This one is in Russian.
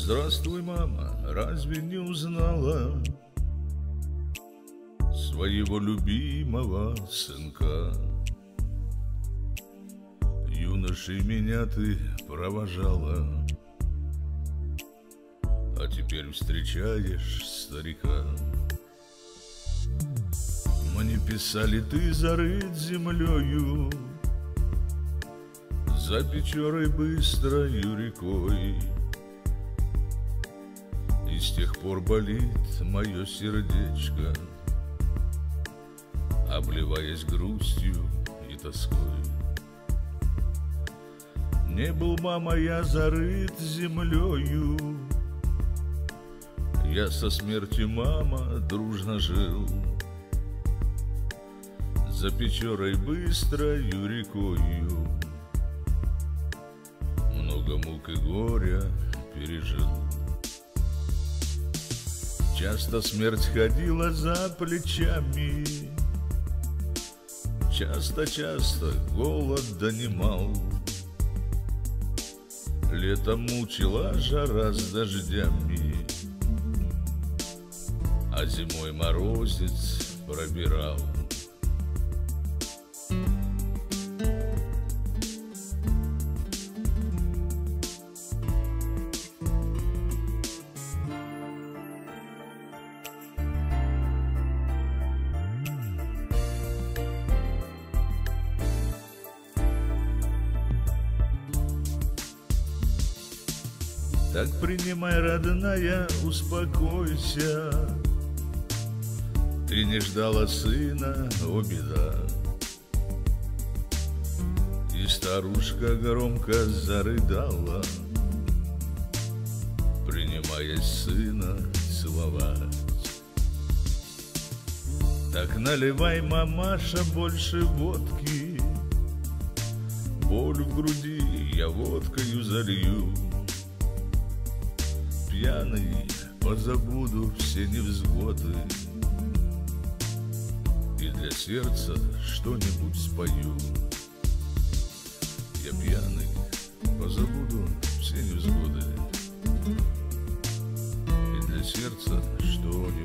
Здравствуй, мама, разве не узнала своего любимого сынка? Юношей меня ты провожала, а теперь встречаешь старика. Мне писали, ты зарыт землею, за Печорой быстрою рекой. И с тех пор болит мое сердечко, обливаясь грустью и тоской. Не был, мама, я зарыт землею, я со смертью, мама, дружно жил, за Печорой быстрою рекою. Много мук и горя пережил. Часто смерть ходила за плечами, часто голод донимал. Летом мучила жара с дождями, а зимой морозец пробирал. Так принимай, родная, успокойся, ты не ждала сына, о беда. И старушка громко зарыдала, принимаясь сына целовать. Так наливай, мамаша, больше водки, боль в груди я водкою залью. Пьяный позабуду все невзгоды и для сердца что-нибудь спою. Я пьяный позабуду все невзгоды и для сердца что-нибудь